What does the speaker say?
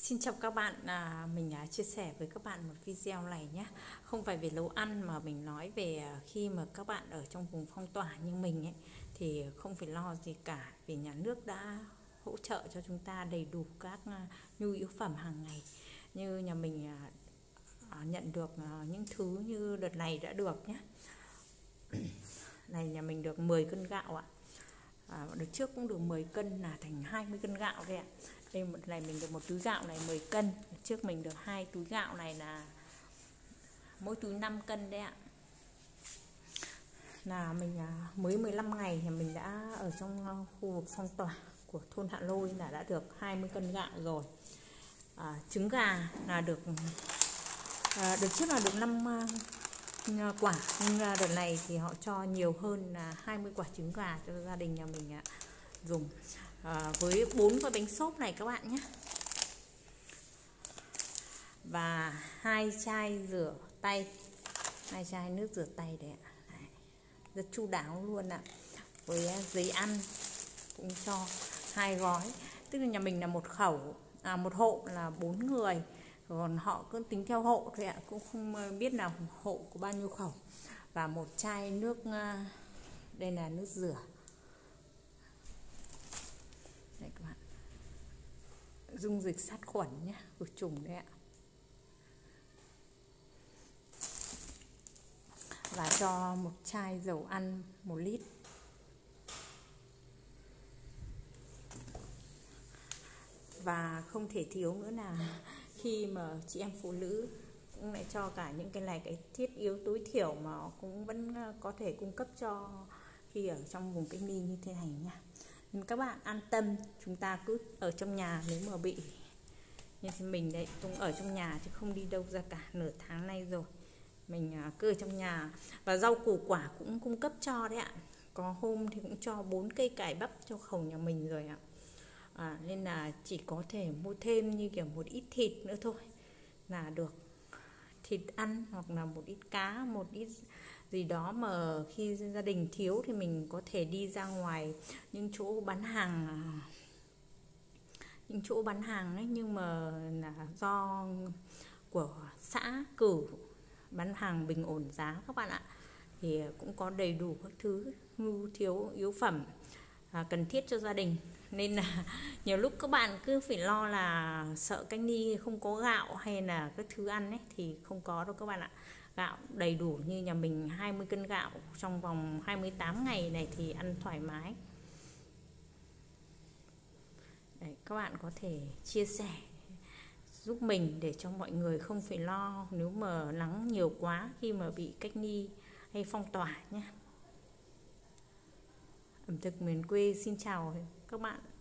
Xin chào các bạn, mình chia sẻ với các bạn một video này nhé. Không phải về nấu ăn mà mình nói về khi mà các bạn ở trong vùng phong tỏa như mình ấy, thì không phải lo gì cả, vì nhà nước đã hỗ trợ cho chúng ta đầy đủ các nhu yếu phẩm hàng ngày. Như nhà mình nhận được những thứ như đợt này đã được nhé. Này nhà mình được 10 cân gạo ạ. Đợt trước cũng được 10 cân là thành 20 cân gạo đây ạ. Đây một này mình được một túi gạo này 10 cân. Đợt trước mình được 2 túi gạo này là mỗi túi 5 cân đấy ạ. Là mình mới 15 ngày nhà mình đã ở trong khu vực phong tỏa của thôn Hạ Lôi là đã được 20 cân gạo rồi. Trứng gà là được đợt trước là được 5 quả, nhưng đợt này thì họ cho nhiều hơn là 20 quả trứng gà cho gia đình nhà mình dùng, với 4 cái bánh xốp này các bạn nhé, và 2 chai rửa tay, 2 chai nước rửa tay đấy ạ. Rất chu đáo luôn ạ. Với giấy ăn cũng cho 2 gói, tức là nhà mình là một khẩu, một hộ là 4 người, còn họ cứ tính theo hộ thôi ạ, cũng không biết là hộ có bao nhiêu khẩu. Và một chai nước, đây là nước rửa đây các bạn, dung dịch sát khuẩn nhé, khử trùng đấy ạ. Và cho một chai dầu ăn 1 lít. Và không thể thiếu nữa là khi mà chị em phụ nữ cũng lại cho cả những cái này, cái thiết yếu tối thiểu mà cũng vẫn có thể cung cấp cho khi ở trong vùng cách ly như thế này nha. Nên các bạn an tâm, chúng ta cứ ở trong nhà. Nếu mà bị như mình đấy, cũng ở trong nhà chứ không đi đâu ra cả, nửa tháng nay rồi mình cứ ở trong nhà. Và rau củ quả cũng cung cấp cho đấy ạ. Có hôm thì cũng cho 4 cây cải bắp cho khẩu nhà mình rồi ạ. Nên là chỉ có thể mua thêm như kiểu một ít thịt nữa thôi là được, thịt ăn, hoặc là một ít cá, một ít gì đó mà khi gia đình thiếu thì mình có thể đi ra ngoài những chỗ bán hàng, ấy, nhưng mà là do của xã cử bán hàng bình ổn giá các bạn ạ, thì cũng có đầy đủ các thứ nhu yếu phẩm cần thiết cho gia đình. Nên là nhiều lúc các bạn cứ phải lo là sợ cách ly không có gạo hay là các thứ ăn ấy, thì không có đâu các bạn ạ. Gạo đầy đủ, như nhà mình 20 cân gạo trong vòng 28 ngày này thì ăn thoải mái. Đấy, các bạn có thể chia sẻ giúp mình để cho mọi người không phải lo nếu mà nắng nhiều quá khi mà bị cách ly hay phong tỏa nhé. Ẩm thực miền quê xin chào các bạn.